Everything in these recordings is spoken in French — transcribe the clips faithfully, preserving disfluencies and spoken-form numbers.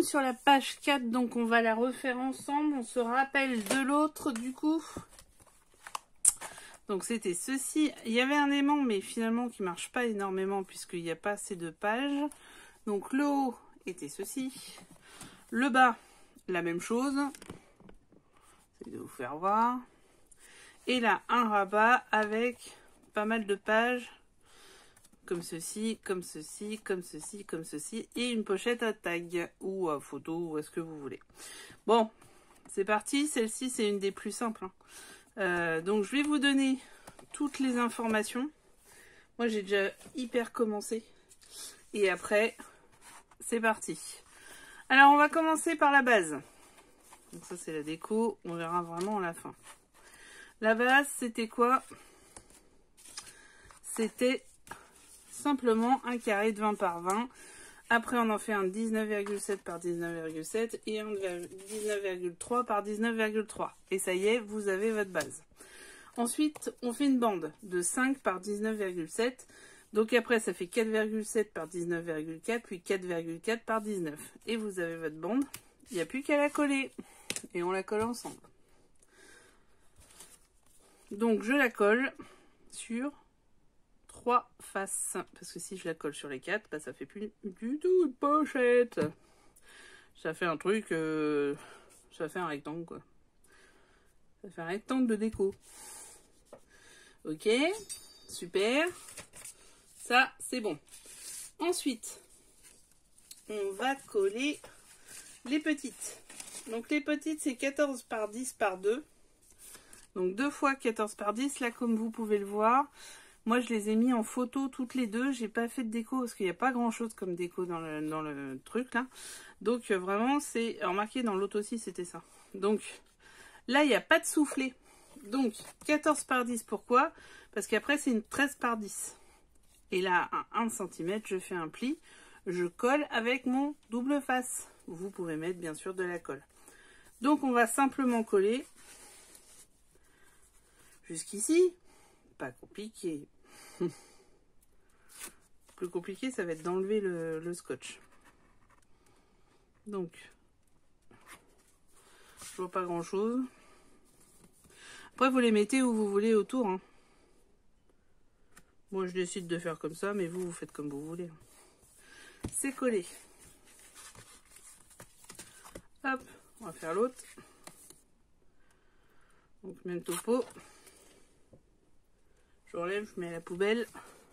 sommes sur la page quatre, donc on va la refaire ensemble. On se rappelle de l'autre du coup. Donc c'était ceci. Il y avait un aimant, mais finalement qui marche pas énormément puisqu'il n'y a pas assez de pages. Donc le haut était ceci. Le bas, la même chose. J'essaie de vous faire voir. Et là, un rabat avec pas mal de pages. Comme ceci, comme ceci, comme ceci, comme ceci. Et une pochette à tag ou à photo, ou à ce que vous voulez. Bon, c'est parti. Celle-ci, c'est une des plus simples. Hein. Euh, donc, je vais vous donner toutes les informations. Moi, j'ai déjà hyper commencé. Et après, c'est parti. Alors, on va commencer par la base. Donc, ça, c'est la déco. On verra vraiment à la fin. La base, c'était quoi? C'était simplement un carré de vingt par vingt. Après, on en fait un dix-neuf virgule sept par dix-neuf virgule sept et un dix-neuf virgule trois par dix-neuf virgule trois. Et ça y est, vous avez votre base. Ensuite, on fait une bande de cinq par dix-neuf virgule sept. Donc après, ça fait quatre virgule sept par dix-neuf virgule quatre, puis quatre virgule quatre par dix-neuf. Et vous avez votre bande. Il n'y a plus qu'à la coller. Et on la colle ensemble. Donc, je la colle sur trois faces. Parce que si je la colle sur les quatre, bah, ça fait plus du tout de pochette. Ça fait un truc... Euh, ça fait un rectangle, quoi. Ça fait un rectangle de déco. Ok, super. Ça, c'est bon. Ensuite, on va coller les petites. Donc, les petites, c'est quatorze par dix par deux. Donc, deux fois quatorze par dix. Là, comme vous pouvez le voir, moi, je les ai mis en photo toutes les deux. J'ai pas fait de déco parce qu'il n'y a pas grand-chose comme déco dans le, dans le truc, là. Donc, euh, vraiment, c'est... Remarquez, dans l'autre aussi, c'était ça. Donc, là, il n'y a pas de soufflet. Donc, quatorze par dix, pourquoi? Parce qu'après, c'est une treize par dix. Et là, à un centimètre, je fais un pli. Je colle avec mon double face. Vous pouvez mettre, bien sûr, de la colle. Donc, on va simplement coller jusqu'ici. Pas compliqué. Plus compliqué, ça va être d'enlever le, le scotch. Donc, je vois pas grand-chose. Après, vous les mettez où vous voulez autour. Hein. Moi, je décide de faire comme ça, mais vous, vous faites comme vous voulez. C'est collé. Hop, on va faire l'autre. Donc, même topo. Je relève, je mets à la poubelle.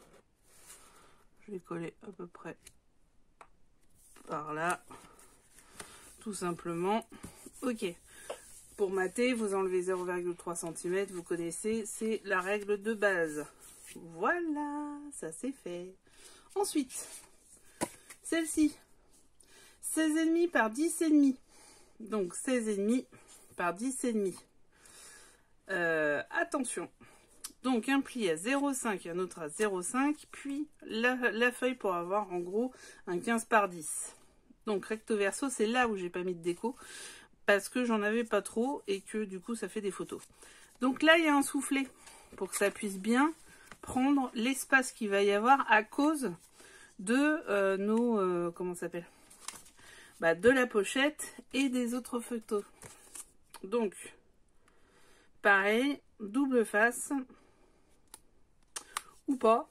Je vais coller à peu près par là. Tout simplement. Ok. Pour mater, vous enlevez zéro virgule trois centimètres. Vous connaissez, c'est la règle de base. Voilà, ça c'est fait. Ensuite, celle-ci. seize virgule cinq par dix virgule cinq. Donc, seize virgule cinq par dix virgule cinq. Euh, attention. Donc un pli à zéro virgule cinq, un autre à zéro virgule cinq, puis la, la feuille pour avoir en gros un quinze par dix. Donc recto verso, c'est là où j'ai pas mis de déco, parce que j'en avais pas trop et que du coup ça fait des photos. Donc là il y a un soufflet pour que ça puisse bien prendre l'espace qu'il va y avoir à cause de euh, nos... Euh, comment ça s'appelle, bah, de la pochette et des autres photos. Donc pareil, double face. Ou pas.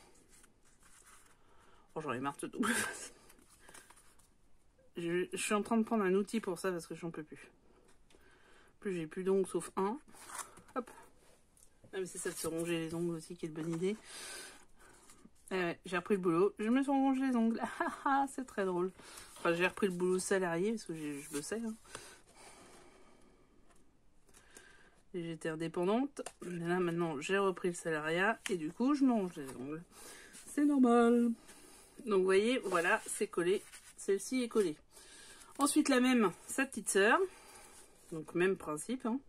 Oh, j'en ai marre de double face. Je, je suis en train de prendre un outil pour ça parce que j'en peux plus. Plus j'ai plus d'ongles sauf un. Hop. Ah, mais c'est ça de se ronger les ongles aussi qui est une bonne idée. Eh ouais, j'ai repris le boulot. Je me suis rongé les ongles. C'est très drôle. Enfin, j'ai repris le boulot salarié parce que je bossais. Hein. Et j'étais indépendante. Mais là, maintenant, j'ai repris le salariat. Et du coup, je me ronge les ongles. C'est normal. Donc, vous voyez, voilà, c'est collé. Celle-ci est collée. Ensuite, la même, sa petite sœur. Donc, même principe. Hein.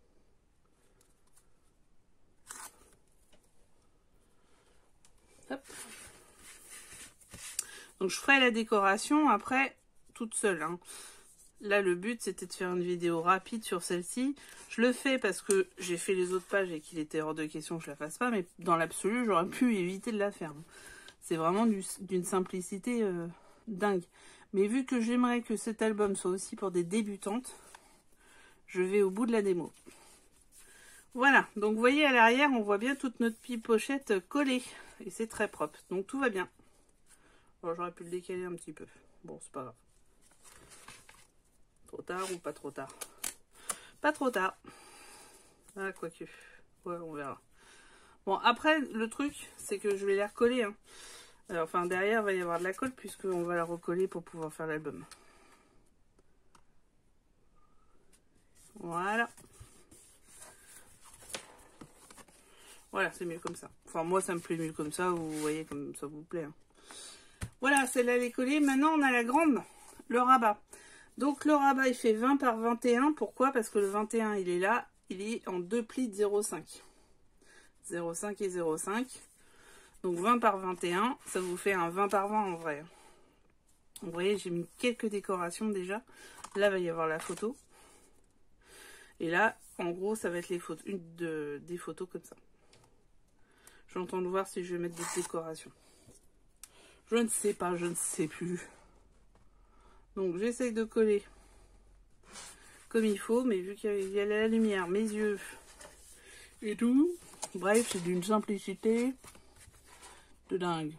Hop. Donc, je ferai la décoration après, toute seule. Hein. Là, le but, c'était de faire une vidéo rapide sur celle-ci. Je le fais parce que j'ai fait les autres pages et qu'il était hors de question que je la fasse pas. Mais dans l'absolu, j'aurais pu éviter de la faire. C'est vraiment d'une simplicité euh, dingue. Mais vu que j'aimerais que cet album soit aussi pour des débutantes, je vais au bout de la démo. Voilà, donc vous voyez à l'arrière, on voit bien toute notre petite pochette collée. Et c'est très propre, donc tout va bien. Bon, j'aurais pu le décaler un petit peu. Bon, c'est pas grave. Trop tard ou pas trop tard? Pas trop tard. Ah, quoique. Ouais, on verra. Bon, après, le truc, c'est que je vais les recoller. Hein. Alors, enfin, derrière, il va y avoir de la colle, puisqu'on va la recoller pour pouvoir faire l'album. Voilà. Voilà, c'est mieux comme ça. Enfin, moi, ça me plaît mieux comme ça. Vous voyez, comme ça vous plaît. Hein. Voilà, celle-là, elle est collée. Maintenant, on a la grande, le rabat. Donc, le rabat, il fait vingt par vingt et un. Pourquoi? Parce que le vingt et un, il est là. Il est en deux plis de zéro virgule cinq. zéro virgule cinq et zéro virgule cinq. Donc, vingt par vingt et un, ça vous fait un vingt par vingt en vrai. Vous voyez, j'ai mis quelques décorations déjà. Là, il va y avoir la photo. Et là, en gros, ça va être les photos, une de, des photos comme ça. J'entends de voir si je vais mettre des décorations. Je ne sais pas, je ne sais plus. Donc, j'essaye de coller comme il faut, mais vu qu'il y a la lumière, mes yeux et tout, bref, c'est d'une simplicité de dingue.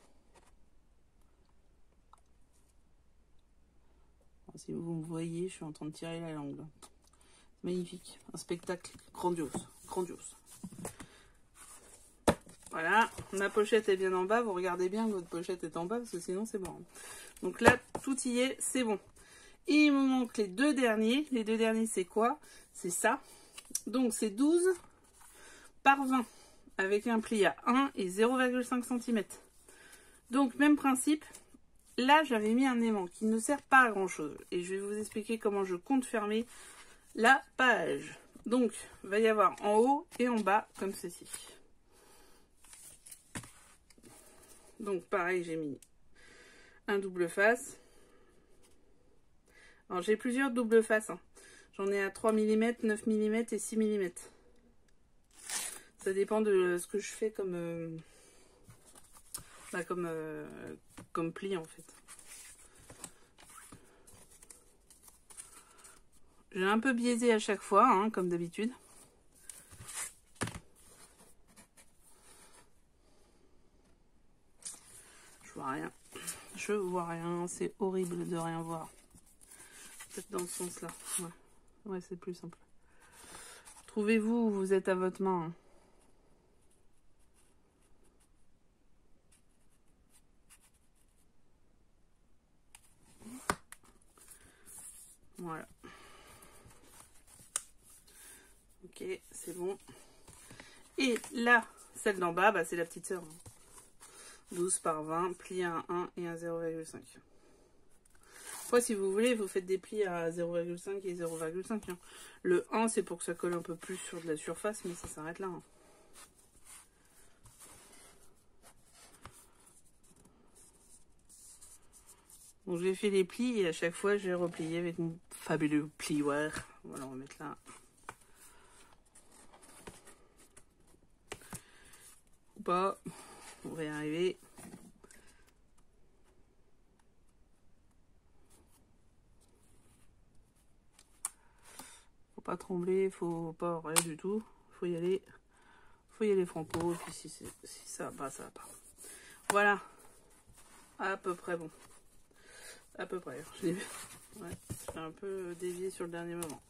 Alors, si vous me voyez, je suis en train de tirer la langue. Magnifique, un spectacle grandiose, grandiose. Voilà, ma pochette est bien en bas, vous regardez bien que votre pochette est en bas, parce que sinon c'est bon. Donc là, tout y est, c'est bon. Et il me manque les deux derniers. Les deux derniers, c'est quoi? C'est ça. Donc c'est douze par vingt, avec un pli à un et zéro virgule cinq centimètres. Donc même principe, là j'avais mis un aimant qui ne sert pas à grand chose. Et je vais vous expliquer comment je compte fermer la page. Donc, il va y avoir en haut et en bas, comme ceci. Donc, pareil, j'ai mis un double face. Alors, j'ai plusieurs double faces. Hein. J'en ai à trois millimètres, neuf millimètres et six millimètres. Ça dépend de ce que je fais comme, euh, bah, comme, euh, comme pli, en fait. J'ai un peu biaisé à chaque fois, hein, comme d'habitude. Je vois rien. Je vois rien. C'est horrible de rien voir. Peut-être dans ce sens-là. Ouais, ouais, c'est plus simple. Trouvez-vous, vous êtes à votre main. Hein. Voilà. Ok, c'est bon. Et là, celle d'en bas, bah, c'est la petite sœur. douze par vingt, pli à un un et un zéro virgule cinq. Après, si vous voulez, vous faites des plis à zéro virgule cinq et zéro virgule cinq. Hein. Le un, c'est pour que ça colle un peu plus sur de la surface, mais ça s'arrête là. Hein. Donc, j'ai fait les plis et à chaque fois, j'ai replié avec mon fabuleux plioir. Voilà, on va mettre là. Ou pas. On va y arriver. Faut pas trembler, faut pas rien du tout. Faut y aller. Faut y aller franco. Et puis si, si ça va pas, ça va pas. Voilà. À peu près bon. À peu près. J'ai ouais, un peu dévié sur le dernier moment.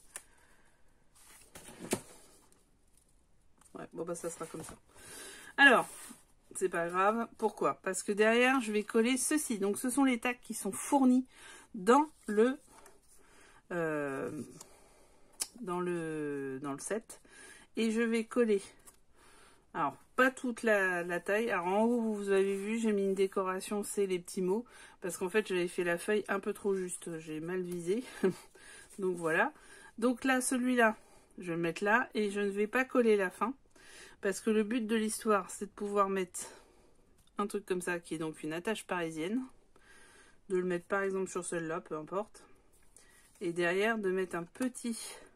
Ouais, bon bah ça sera comme ça. Alors, c'est pas grave. Pourquoi? Parce que derrière, je vais coller ceci. Donc, ce sont les tacs qui sont fournis dans le, euh, dans le, dans le set. Et je vais coller. Alors, pas toute la, la taille. Alors, en haut, vous avez vu, j'ai mis une décoration, c'est les petits mots. Parce qu'en fait, j'avais fait la feuille un peu trop juste. J'ai mal visé. Donc, voilà. Donc là, celui-là, je vais le mettre là. Et je ne vais pas coller la fin. Parce que le but de l'histoire, c'est de pouvoir mettre un truc comme ça, qui est donc une attache parisienne. De le mettre par exemple sur celle-là, peu importe. Et derrière, de mettre un petit...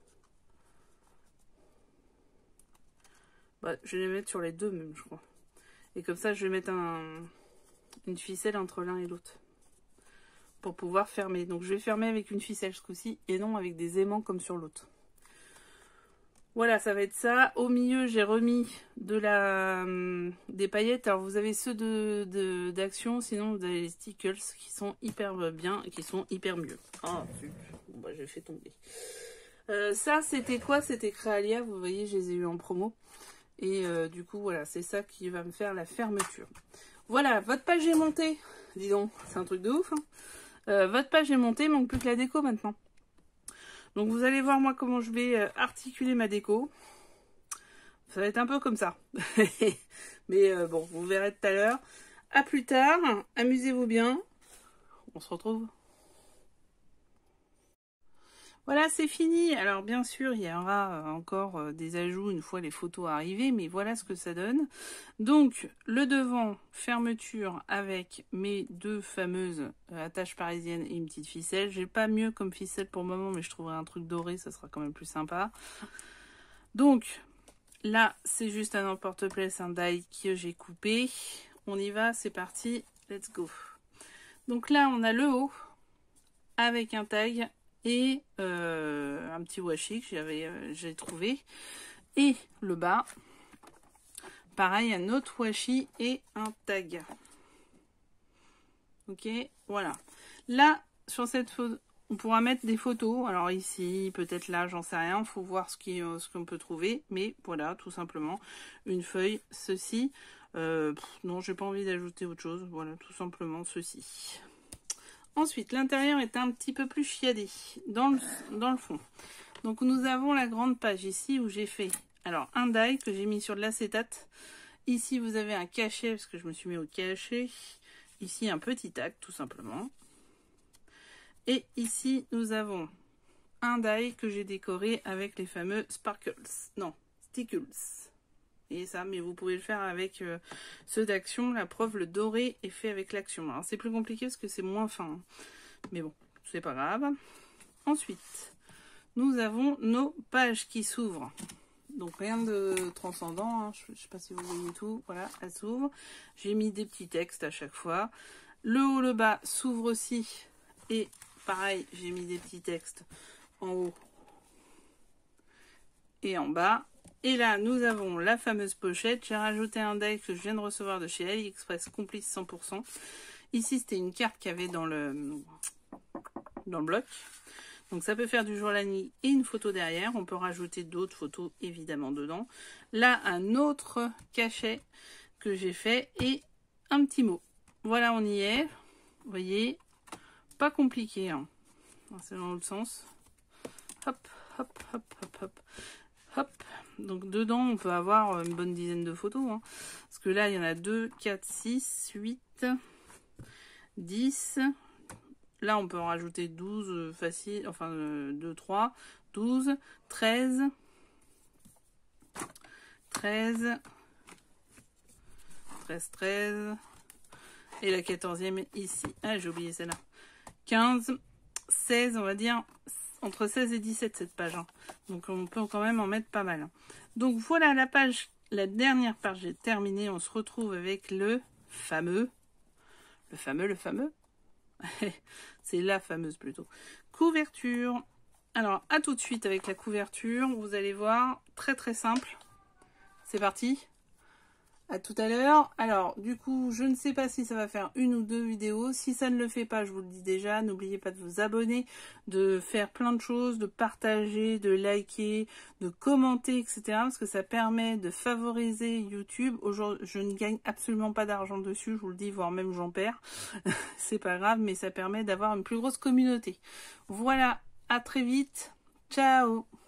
Bah, je vais les mettre sur les deux même, je crois. Et comme ça, je vais mettre un... une ficelle entre l'un et l'autre. pour pouvoir fermer. Donc je vais fermer avec une ficelle ce coup-ci et non avec des aimants comme sur l'autre. Voilà, ça va être ça. Au milieu, j'ai remis de la, hum, des paillettes. Alors, vous avez ceux de, de, d'Action, sinon vous avez les Stickles qui sont hyper bien et qui sont hyper mieux. Ah, bon, bah, j'ai fait tomber. Euh, ça, c'était quoi? C'était Créalia. Vous voyez, je les ai eu en promo. Et euh, du coup, voilà, c'est ça qui va me faire la fermeture. Voilà, votre page est montée. Dis donc, c'est un truc de ouf. Hein. Euh, votre page est montée, il manque plus que la déco maintenant. Donc vous allez voir moi comment je vais articuler ma déco. Ça va être un peu comme ça. Mais euh, bon, vous verrez tout à l'heure. À plus tard. Amusez-vous bien. On se retrouve. Voilà, c'est fini. Alors bien sûr, il y aura encore des ajouts une fois les photos arrivées, mais voilà ce que ça donne. Donc le devant, fermeture avec mes deux fameuses attaches parisiennes et une petite ficelle. J'ai pas mieux comme ficelle pour le moment, mais je trouverai un truc doré, ça sera quand même plus sympa. Donc là, c'est juste un emporte-pièce, un die que j'ai coupé. On y va, c'est parti, let's go. Donc là, on a le haut avec un tag et euh, un petit washi que j'avais euh, j'ai trouvé, et le bas pareil, un autre washi et un tag. Ok, voilà, là sur cette photo on pourra mettre des photos, alors ici peut-être là, j'en sais rien, faut voir ce qui euh, ce qu'on peut trouver, mais voilà, tout simplement une feuille, ceci euh, pff, non, j'ai pas envie d'ajouter autre chose, voilà, tout simplement ceci. Ensuite, l'intérieur est un petit peu plus chiadé dans le, dans le fond. Donc, nous avons la grande page ici où j'ai fait alors un die que j'ai mis sur de l'acétate. Ici, vous avez un cachet parce que je me suis mis au cachet. Ici, un petit tag tout simplement. Et ici, nous avons un die que j'ai décoré avec les fameux sparkles. Non, stickles. Et ça, mais vous pouvez le faire avec euh, ceux d'Action. La preuve, le doré est fait avec l'Action. Alors c'est plus compliqué parce que c'est moins fin. Hein. Mais bon, c'est pas grave. Ensuite, nous avons nos pages qui s'ouvrent. Donc rien de transcendant. Hein. Je ne sais pas si vous voyez tout. Voilà, elles s'ouvrent. J'ai mis des petits textes à chaque fois. Le haut, le bas s'ouvre aussi. Et pareil, j'ai mis des petits textes en haut et en bas. Et là, nous avons la fameuse pochette. J'ai rajouté un die que je viens de recevoir de chez AliExpress, complice cent pour cent. Ici, c'était une carte qu'il y avait dans le, dans le bloc. Donc, ça peut faire du jour à la nuit et une photo derrière. On peut rajouter d'autres photos, évidemment, dedans. Là, un autre cachet que j'ai fait et un petit mot. Voilà, on y est. Vous voyez, pas compliqué. Hein. C'est dans l'autre sens. Hop, hop, hop, hop, hop. Hop, donc dedans on peut avoir une bonne dizaine de photos, hein. Parce que là il y en a deux, quatre, six, huit, dix, là on peut en rajouter douze facile, enfin deux, trois, douze, treize, treize, treize, treize, et la quatorzième ici, ah j'ai oublié celle-là, quinze, seize, on va dire, entre seize et dix-sept cette page, hein. Donc on peut quand même en mettre pas mal, hein. Donc voilà la page, la dernière page est terminée. On se retrouve avec le fameux, le fameux, le fameux, c'est la fameuse plutôt, couverture. Alors à tout de suite avec la couverture, vous allez voir, très très simple. C'est parti. À tout à l'heure. Alors, du coup, je ne sais pas si ça va faire une ou deux vidéos. Si ça ne le fait pas, je vous le dis déjà, n'oubliez pas de vous abonner, de faire plein de choses, de partager, de liker, de commenter, et cetera. Parce que ça permet de favoriser YouTube. Aujourd'hui, je ne gagne absolument pas d'argent dessus, je vous le dis, voire même j'en perds. C'est pas grave, mais ça permet d'avoir une plus grosse communauté. Voilà, à très vite. Ciao!